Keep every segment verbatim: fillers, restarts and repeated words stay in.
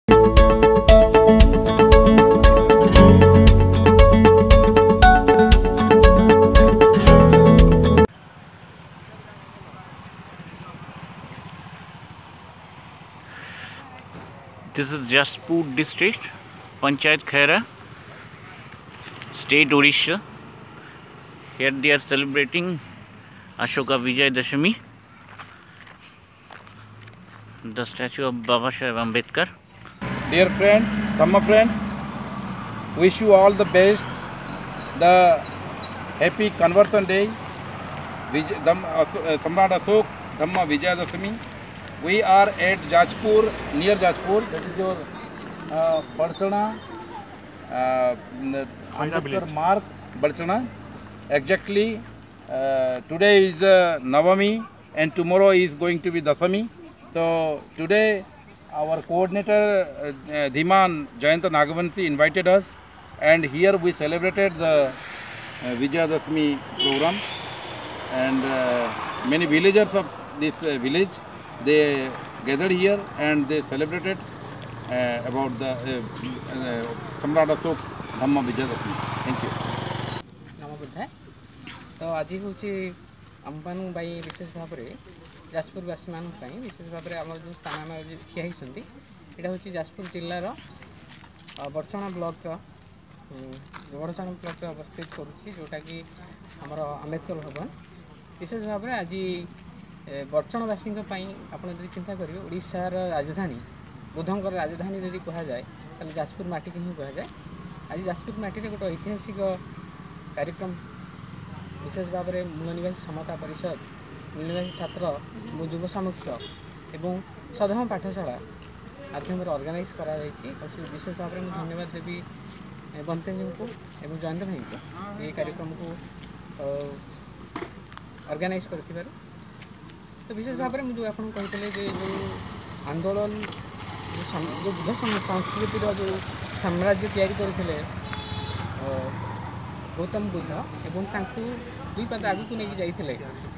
This is Jaspur district, Panchayat Khaira, state Odisha. Here they are celebrating Ashoka Vijay Dashami, the statue of Baba Saheb Ambedkar. Dear friends, Dhamma friends, wish you all the best. The happy Conversion Day, Vijay, Dham, uh, Samrat Ashok Dhamma Vijay Dashami. We are at Jajpur, near Jajpur, that is your uh, Barchana, uh, Ambedkar Mark, Barchana. Exactly, uh, today is uh, Navami and tomorrow is going to be Dasami. So today our coordinator uh, uh, Dhiman Jayanta Nagavanshi invited us, and here we celebrated the uh, Vijay Dashami program, and uh, many villagers of this uh, village, they gathered here and they celebrated uh, about the uh, uh, Samrat Ashok Dhamma Vijay Dashami. Thank you. नाम बुद्धा तो आज हूँ आम विशेष भाव में जाजपुरवासी मान विशेष भाव में आम जो स्थान आम ठिया होती यहाँ हूँ जाजपुर जिलार बड़चणा ब्लॉक बड़चणा ब्लॉक अवस्थित करुच्ची जोटा कि आमर आम्बेडकर भवन विशेष भाव में आज बड़चणवासी आप चिंता करेंगे ओडिशार राजधानी बुद्धंकर राजधानी यदि कहुए तो जाजपुर माटी की ही कहुए आज जाजपुर माटी गोटे ऐतिहासिक कार्यक्रम विशेष भाव में मूल निवासी समता परिषद मूल निवासी छात्र युव सामुख्य एवं सदम पाठशाला माध्यम ऑर्गेनाइज करा विशेष भाव में धन्यवाद देवी बंते जी को एवं जयंत भाई को ये कार्यक्रम को ऑर्गेनाइज कर तो विशेष भाव में जो आप कहते जो आंदोलन जो बुद्ध संस्कृतिर जो साम्राज्य तैयारी करते गौतम बुद्ध एवं दुई पाद आग को लेकिन जाइए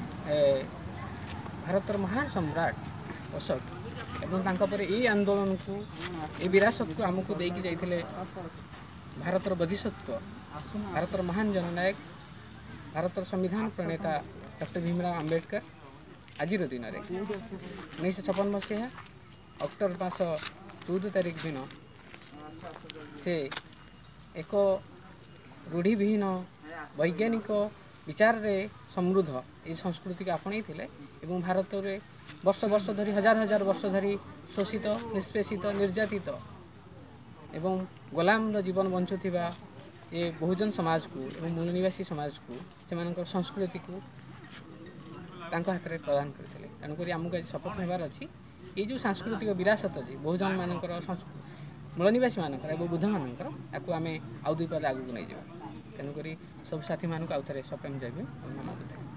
भारतर महान सम्राट अशोक एवं पर ये आंदोलन को ये विरासत को आमको देकी जाइए भारतर बोधिसत्व भारतर महान जननायक भारतर संविधान प्रणेता डॉक्टर भीमराव आंबेडकर आज दिन में उन्नीस छप्पन मसीहा अक्टोबर मास चौदह तारीख दिन से एक रूढ़िविहीन वैज्ञानिक विचार रे समृद्ध ये संस्कृति को आपणे एवं भारत में वर्ष वर्ष धरी हजार हजार वर्ष धरी शोषित निष्पेषित निर्यातित एवं गोलाम जीवन बंचुवा ये बहुजन समाज को एवं मूल निवासी समाज को से संस्कृति को तांको हाथ में प्रदान करते तेणुक आमको आज शपथ नेबार अच्छी ये जो सांस्कृतिक विरासत अच्छी बहुजन मानकर मूल निवासी मानकर एवं बुद्ध मानकर आपको आम आउ दुई पाद आगू नहीं जावा तेणुक सब साथी मानक आउ थे शपथ जाइए।